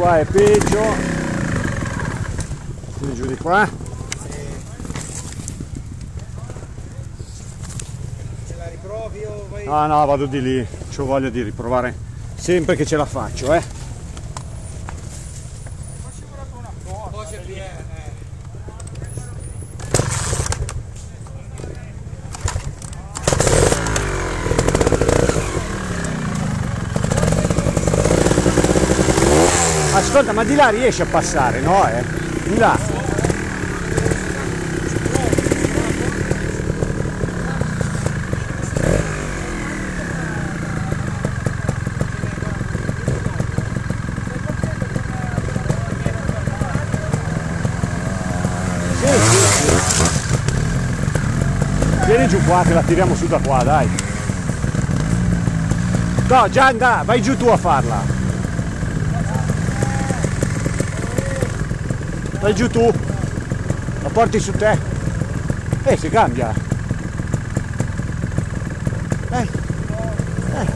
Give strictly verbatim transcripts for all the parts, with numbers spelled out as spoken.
qua è peggio. Quindi giù di qua. Ce la riprovi o vai? No, no, vado di lì. C'ho voglia di riprovare sempre che ce la faccio, eh. Ascolta, ma di là riesci a passare, no? Eh? Di là. Sì, sì, sì. Vieni giù qua che la tiriamo su da qua, dai. No, già andà, vai giù tu a farla. Vai giù tu, la porti su te. Eh, si cambia. Dai, dai.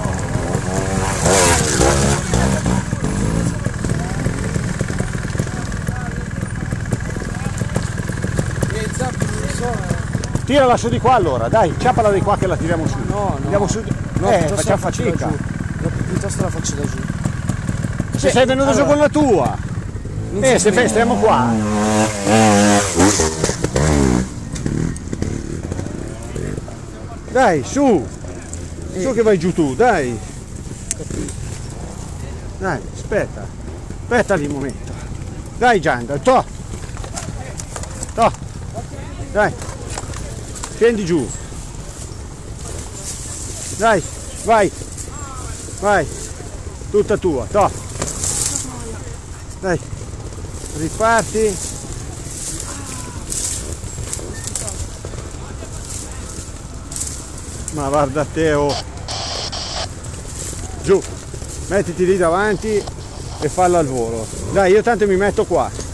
Tirala su di qua allora, dai, ciappala di qua che la tiriamo su. No, no. Andiamo su. No, eh, piuttosto facciamo la faccio da fatica. giù. Piuttosto la faccio da giù. Se sei venuto allora, giù con la tua. Eh, se fai, stiamo qua. Dai, su. Eh. Su che vai giù tu, dai. Dai, aspetta. Aspetta lì un momento. Dai Gianni, to. To. Dai. Scendi giù. Dai, vai. Vai. Tutta tua, to. Dai. Riparti. Ma guarda te, oh. Giù, mettiti lì davanti e fallo al volo. Dai, io tanto mi metto qua.